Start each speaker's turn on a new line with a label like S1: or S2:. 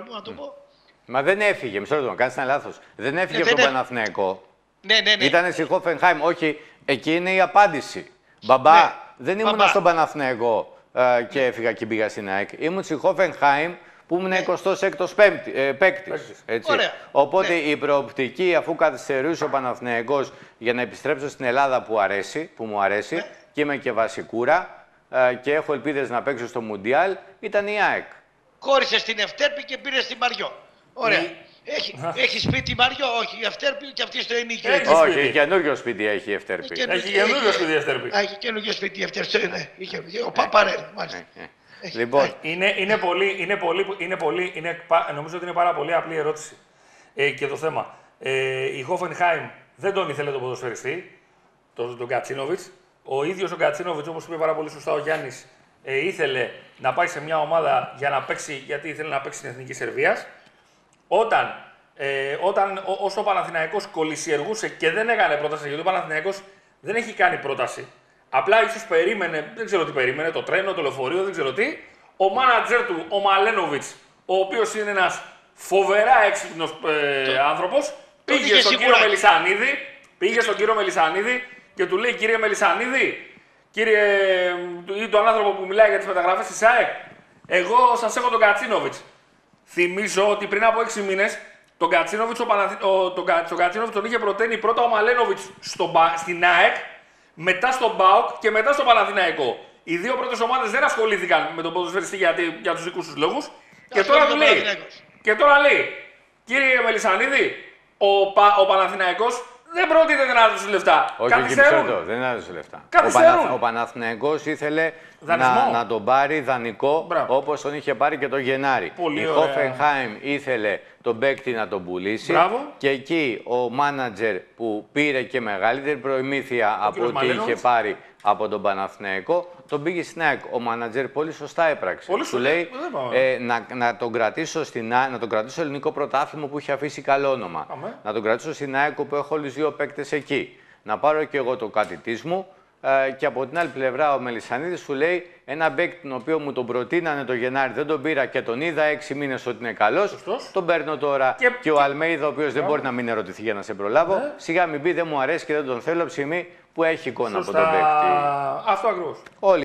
S1: μου να το πω.
S2: Μα δεν έφυγε, μισό λεπτό, κάνεις ένα λάθος. Δεν έφυγε από τον Παναθηναϊκό.
S1: Ναι.
S2: Ήτανε στη Χόφενχάιμ. Όχι, εκεί είναι η απάντηση. Μπαμπά, δεν ήμουν στον Παναθηναϊκό και έφυγα και πήγα στην ΑΕΚ. Ήμουν στη Χόφενχάιμ που ήμουν 26ος παίκτης. Οπότε η προοπτική, αφού καθυστερούσε ο Παναθηναϊκός για να επιστρέψω στην Ελλάδα που μου αρέσει και είμαι και βασικούρα και έχω ελπίδες να παίξω στο Μουντιάλ, ήταν η ΑΕΚ.
S1: Κόρισε στην Ευτέρπη και πήρε στην Μαριό. Ωραία. Έχει σπίτι Μαριό, όχι. Η Ευτέρπη και αυτή στο ενίκιο.
S2: Όχι, καινούργιο σπίτι έχει η Ευτέρπη.
S3: Έχει καινούργιο σπίτι η Ευτέρπη.
S1: Έχει καινούργιο σπίτι η Ευτέρπη. Ο Παπαρέλ, μάλιστα.
S2: Λοιπόν.
S3: Νομίζω ότι είναι πάρα πολύ απλή ερώτηση και το θέμα. Η Χόφενχάιμ δεν τον ήθελε τον ποδοσφαιριστή, τον Κατσίνοβιτς. Ο ίδιος ο Κατσίνοβιτς, όπως είπε πάρα πολύ σωστά ο Γιάννης, ήθελε να πάει σε μια ομάδα για να παίξει, γιατί ήθελε να παίξει στην Εθνική Σερβίας. Όσο ο Παναθηναϊκός κολυσιεργούσε και δεν έκανε πρόταση, γιατί ο Παναθηναϊκός δεν έχει κάνει πρόταση. Απλά ίσως περίμενε, δεν ξέρω τι περίμενε, το τρένο, το λεωφορείο, δεν ξέρω τι. Ο μάνατζερ του, ο Μαλένοβιτς, ο οποίος είναι ένας φοβερά έξυπνος άνθρωπος, πήγε στον κύριο Μελισσανίδη και του λέει: Κύριε Μελισσανίδη, ή τον άνθρωπο που μιλάει για τις μεταγραφές της ΑΕΚ, εγώ σας έχω τον Κατσίνοβιτς. Θυμίζω ότι πριν από 6 μήνες τον Κατσίνοβιτς τον είχε προτείνει πρώτα ο Μαλένοβιτς στην ΑΕΚ, μετά στον ΠΑΟΚ και μετά στον Παναθηναϊκό. Οι δύο πρώτες ομάδες δεν ασχολήθηκαν με τον ποδοσφαιριστή για τους δικούς τους λόγους. Και τώρα λέει, κύριε Μελισσανίδη, ο Παναθηναϊκός δεν πρότεινε να δώσει λεφτά.
S2: Όχι, δεν έδωσε λεφτά. Ο Παναθηναϊκός ήθελε να τον πάρει δανεικό, όπως τον είχε πάρει και το Γενάρη. Η Χόφενχάιμ ήθελε τον παίκτη να τον πουλήσει. Και εκεί ο μάνατζερ που πήρε και μεγαλύτερη προμήθεια από ό,τι είχε πάρει από τον Παναθηναϊκό, τον πήγε στην ΑΕΚ. Ο μάνατζερ πολύ σωστά έπραξε. Του λέει να τον κρατήσω στο ελληνικό πρωτάθλημα που είχε αφήσει καλό όνομα. Να τον κρατήσω στην ΑΕΚ που έχω όλους δύο παίκτες εκεί. Να πάρω και εγώ το κάτι της μου. Και από την άλλη πλευρά ο Μελισσανίδης σου λέει ένα παίκτη τον οποίο μου τον προτείνανε το Γενάρη, δεν τον πήρα και τον είδα 6 μήνες ότι είναι καλός. Τον παίρνω τώρα και ο Αλμέιδα, ο οποίος δεν μπορεί να μην ερωτηθεί για να σε προλάβω. Σιγά μην πει δεν μου αρέσει και δεν τον θέλω, ψημί που έχει εικόνα από τον παίκτη.
S3: Αυτό ακριβώς.